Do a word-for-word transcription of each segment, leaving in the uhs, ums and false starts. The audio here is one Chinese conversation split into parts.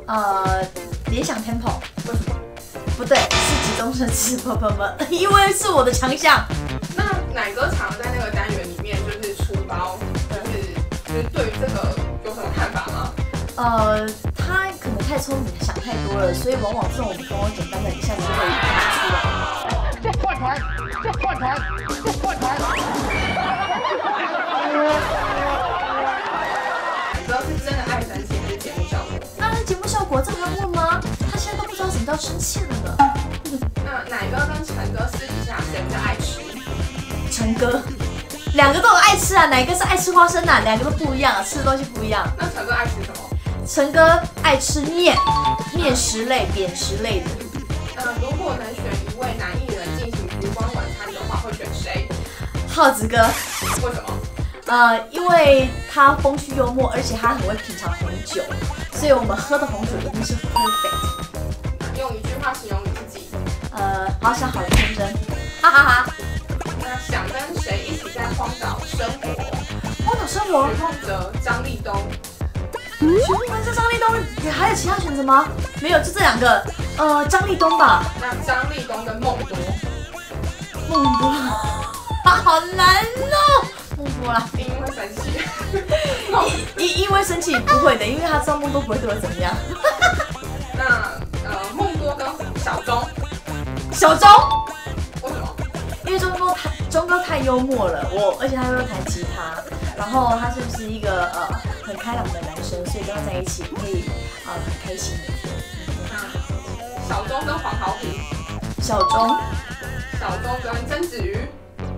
呃，联想 Temple。 为什么？ 不对，是集中设置，不不不，因为是我的强项。 那奶哥常在那个单元里面就是出包，就是就是对于这个有什么看法吗？ 呃，他可能太聪明，想太多了，所以往往这种跟我简单的一下子就会出来。 就换团，就换团，就换团。 奶哥是真的爱生气还是节目效果？ 当然节目效果，这还问吗？他现在都不知道什么叫生气了呢。 那奶哥跟陈哥私底下谁比较爱吃？ 陈哥，两个都有爱吃啊，哪个是爱吃花生啊？两个都不一样，吃的东西不一样。 那陈哥爱吃什么？ 陈哥爱吃面，面食类、扁食类的。 呃，如果能选一位男艺人进行烛光晚餐的话，会选谁？ 耗子哥。 为什么？ 呃，因为他风趣幽默，而且他很会品尝红酒，所以我们喝的红酒一定是 perfect。 用一句话形容你自己。 呃，好想好天真，哈哈哈。 那想跟谁一起在荒岛生活？ 荒岛生活， 许梦哲、张立东。 许梦哲、张立东，还有其他选择吗？没有，就这两个。呃，张立东吧。 那张立东跟孟多。 孟多，好难哦。孟多啦， 因为生气。 因因为生气不会的，因为他知道孟多不会对我怎么样。 那呃，孟多跟小钟。 小钟。 为什么？ 因为钟哥太钟哥太幽默了，我而且他又弹吉他，然后他是不是一个呃很开朗的男生，所以跟他在一起可以呃很开心。 那小钟跟黄豪平。 小钟。 小钟跟曾子瑜。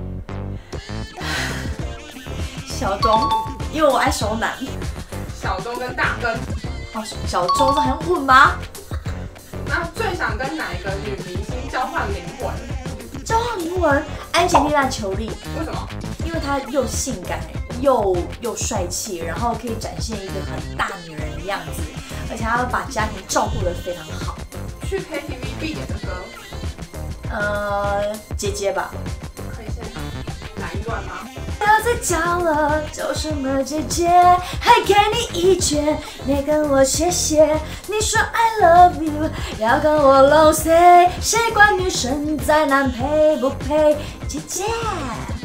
小钟，因为我爱手男。 小钟跟大根。 哦，小钟这还用问吗？ 那最想跟哪一个女明星交换灵魂？ 交换灵魂，安吉丽娜·裘丽。 为什么？ 因为她又性感又又帅气，然后可以展现一个很大女人的样子，而且她要把家庭照顾得非常好。 去 K T V 必点的歌。 呃，姐姐吧。 可以先来一段吗？ 不要再叫了，叫什么姐姐？还给你一拳，没跟我谢谢。你说 I love you， 要跟我 long say， 谁管女生再难配不配？姐姐。